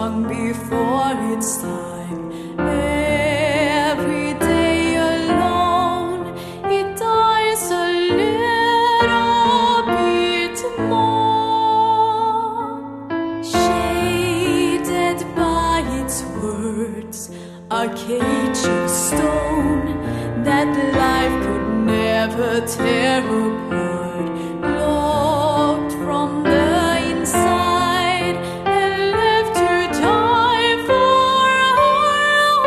song before its time. Every day alone, it dies a little bit more. Shaded by its words, a cage of stone that life could never tear apart, locked from the inside and left to die for our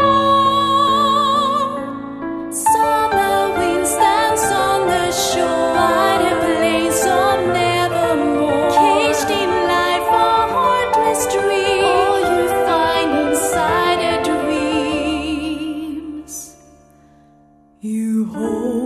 own. Summer wind stands on the shore at a place of nevermore, caged in life, a heartless dream. All you find inside a dreams you hold.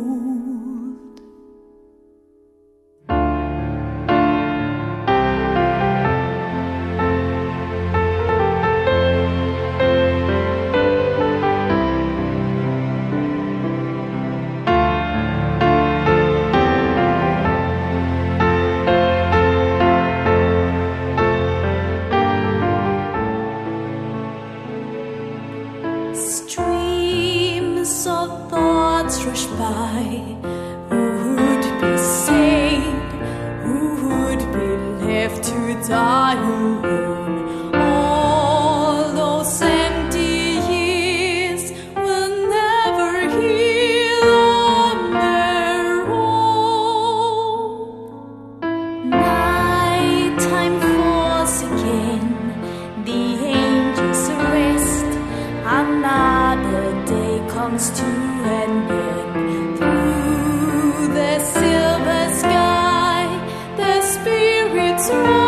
Streams of thoughts rush by. Who would be saved? Who would be left to die alone? All those empty years will never heal on their own. Nighttime falls again, the angels rest. Another day comes to an end. Through the silver sky, the spirits rise.